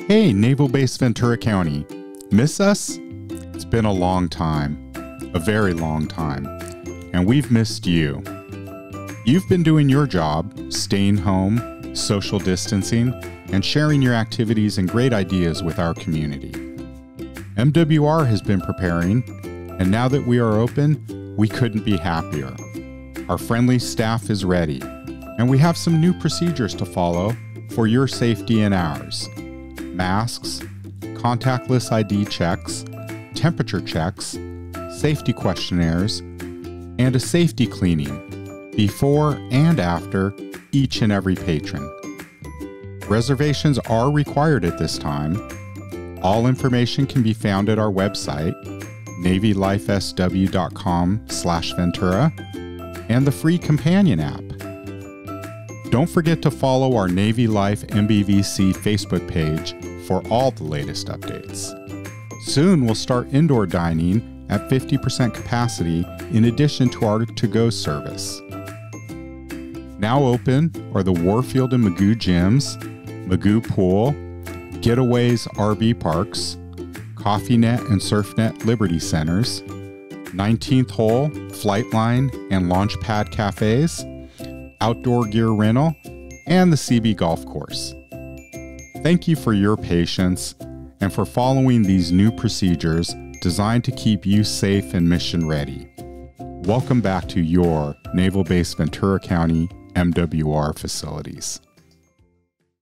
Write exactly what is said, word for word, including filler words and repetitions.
Hey, Naval Base Ventura County. Miss us? It's been a long time, a very long time, and we've missed you. You've been doing your job, staying home, social distancing, and sharing your activities and great ideas with our community. M W R has been preparing, and now that we are open, we couldn't be happier. Our friendly staff is ready, and we have some new procedures to follow for your safety and ours. Masks, contactless I D checks, temperature checks, safety questionnaires, and a safety cleaning before and after each and every patron. Reservations are required at this time. All information can be found at our website, navy life s w dot com slash ventura, and the free companion app. Don't forget to follow our Navy Life M B V C Facebook page for all the latest updates. Soon we'll start indoor dining at fifty percent capacity in addition to our to-go service. Now open are the Warfield and Magoo gyms, Magoo Pool, Getaways R V Parks, CoffeeNet and SurfNet Liberty Centers, nineteenth Hole, Flightline and Launchpad Cafes, Outdoor Gear Rental, and the C B Golf Course. Thank you for your patience and for following these new procedures designed to keep you safe and mission ready. Welcome back to your Naval Base Ventura County M W R facilities.